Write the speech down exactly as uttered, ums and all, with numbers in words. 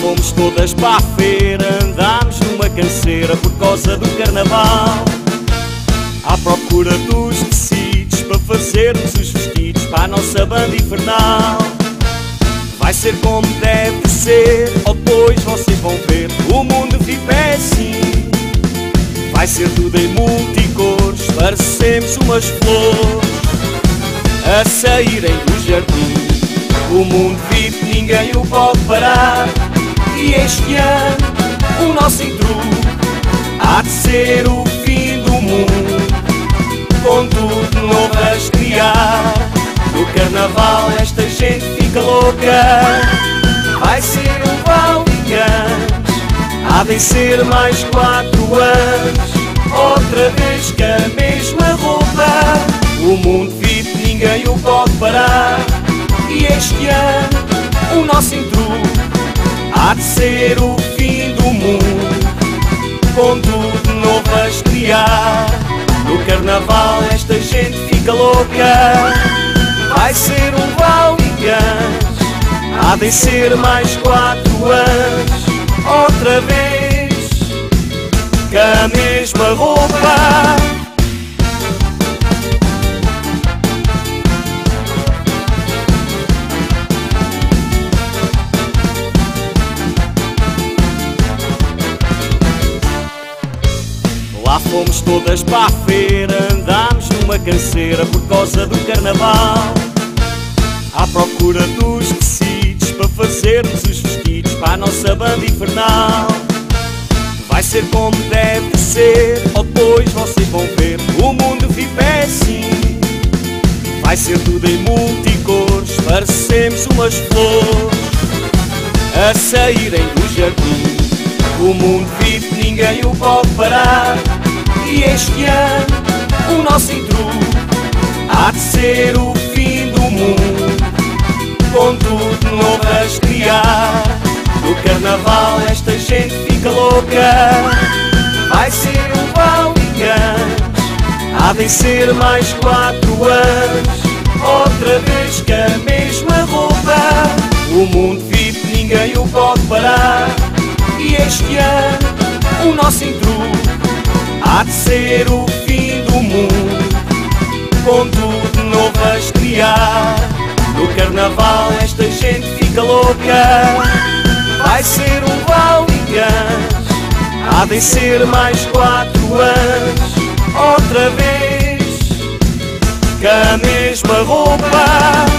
fomos todas para a feira, andámos numa canseira por causa do carnaval. À procura dos tecidos para fazermos os vestidos para a nossa banda infernal. Vai ser como deve ser, ou depois vocês vão ver, o mundo vive assim. Vai ser tudo em multicores, parecemos umas flores a saírem do jardim. O mundo vive, ninguém o pode parar. E este ano o nosso intrudo há de ser o fim do mundo, com tudo novo a estrear. No carnaval esta gente fica louca. Vai ser um Valdigães, há de ser mais quatro anos, outra vez com a mesma roupa. O mundo vive, ninguém o pode parar. E este ano o nosso intrudo há de ser o fim do mundo, com tudo novo a estrear. No carnaval esta gente fica louca. Vai ser um Valdigães, há de ser mais quatro anos, outra vez com a mesma roupa. Lá fomos todas para a feira, andámos numa canseira por causa do carnaval. À procura dos tecidos para fazermos os vestidos para a nossa banda infernal. Vai ser como deve ser, ou depois vocês vão ver, o mundo vive assim. Vai ser tudo em multicores, parecemos umas flores a saírem do jardim. O mundo vive, ninguém o pode parar. E este ano o nosso intrudo há de ser o fim do mundo, com tudo novo a estrear. No carnaval esta gente fica louca. Vai ser um Valdigães, há de ser mais quatro anos, outra vez com a mesma roupa. O mundo vive, ninguém o pode parar. E este ano o nosso intrudo há de ser o fim do mundo, com tudo novo a estrear. No carnaval esta gente fica louca. Vai ser um Valdigães, há de ser mais quatro anos, outra vez com a mesma roupa.